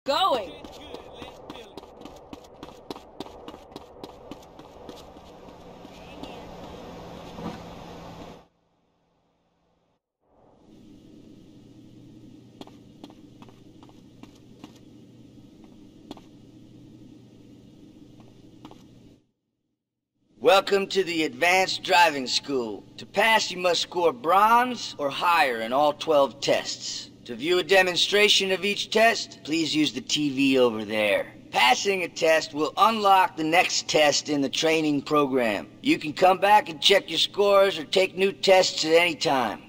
Going. Welcome to the Advanced Driving School. To pass, you must score bronze or higher in all 12 tests. To view a demonstration of each test, please use the TV over there. Passing a test will unlock the next test in the training program. You can come back and check your scores or take new tests at any time.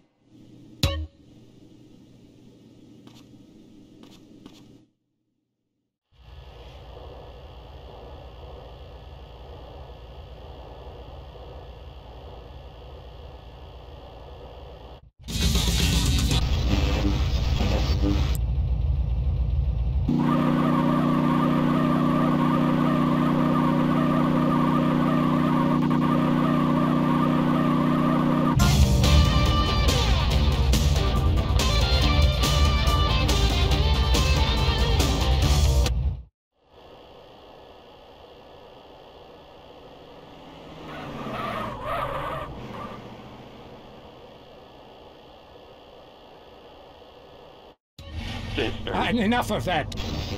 Enough of that.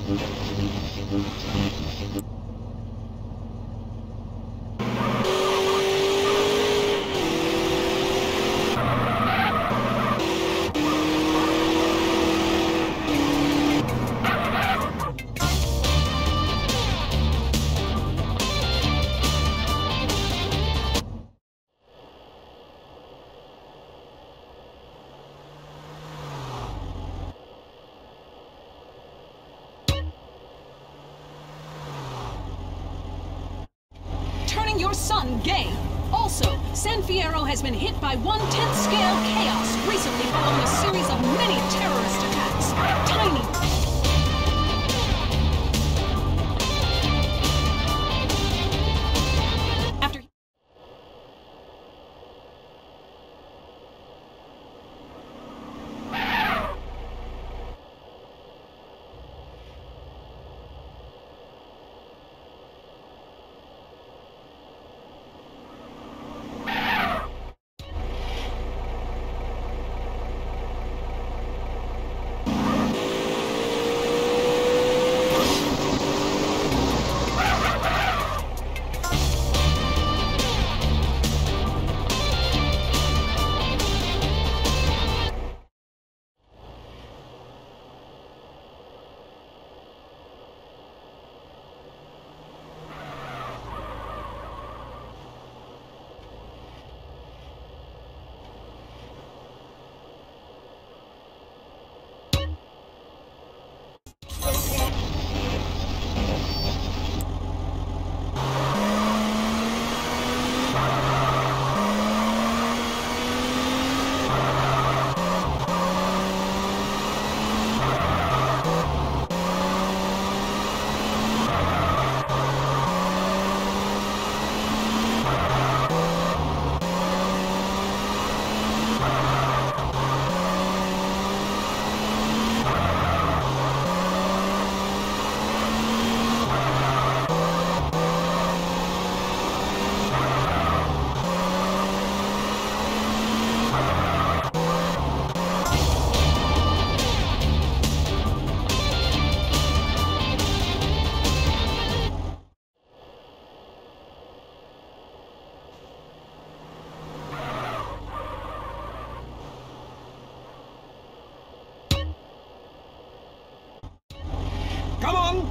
Your son gay. Also, San Fierro has been hit by 1/10 scale chaos recently following a series of many terrorist attacks. Tiny. Come on!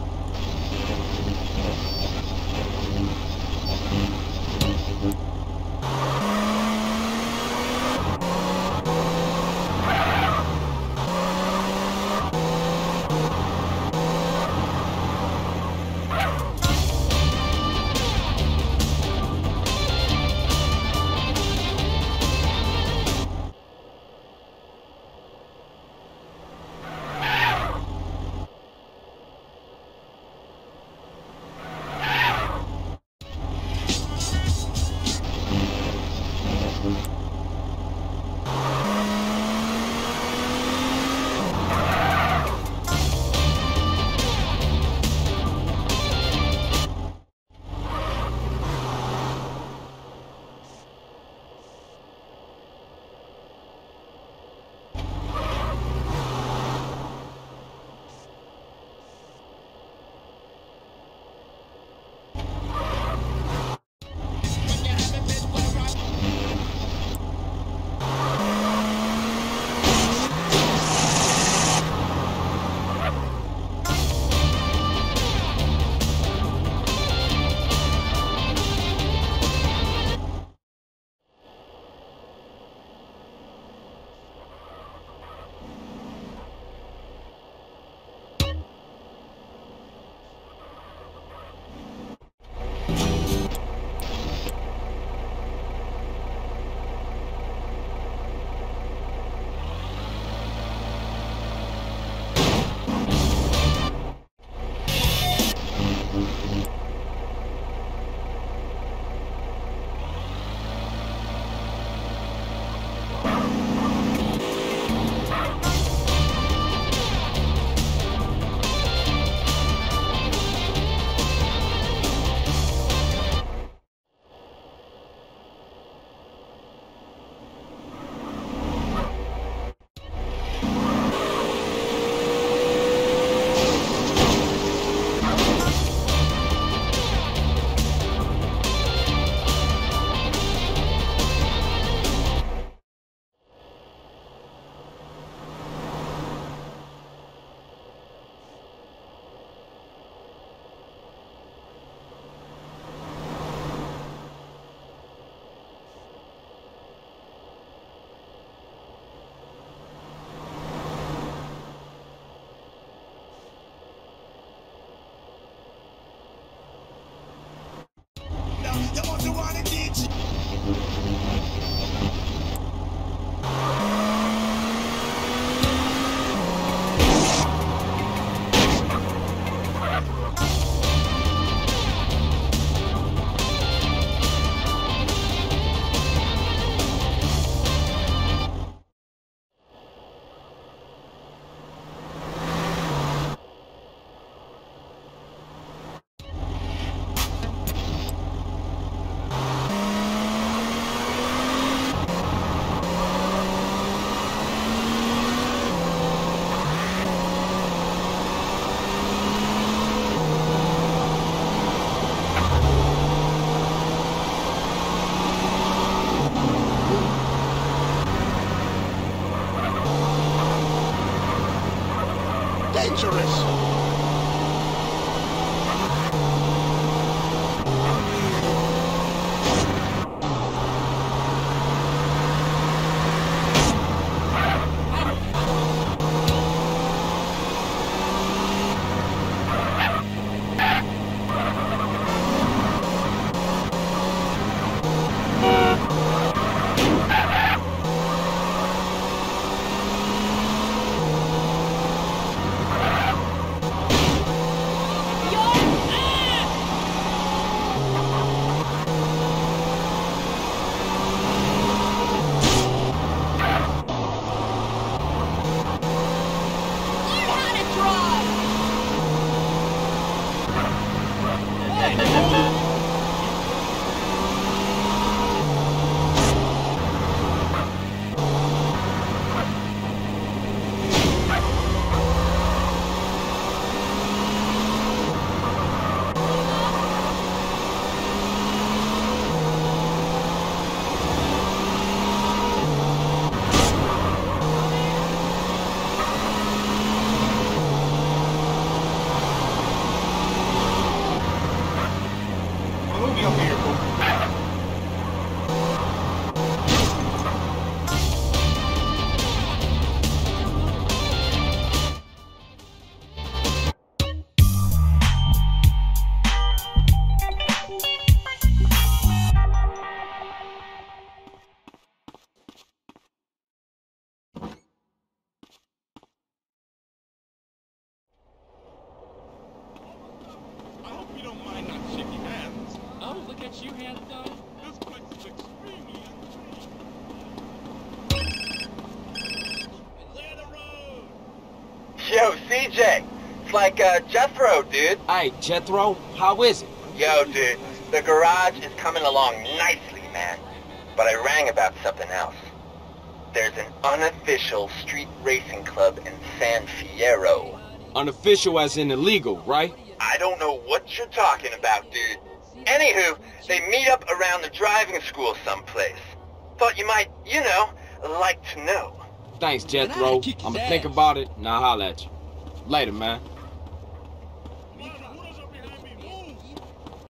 Yo, CJ, it's like Jethro, dude. Hey, Jethro, how is it? Yo, dude, the garage is coming along nicely, man. But I rang about something else. There's an unofficial street racing club in San Fierro. Unofficial as in illegal, right? I don't know what you're talking about, dude. Anywho, they meet up around the driving school someplace. Thought you might, you know, like to know. Thanks, Jethro. I'ma think about it, and I'll holler at you. Later, man.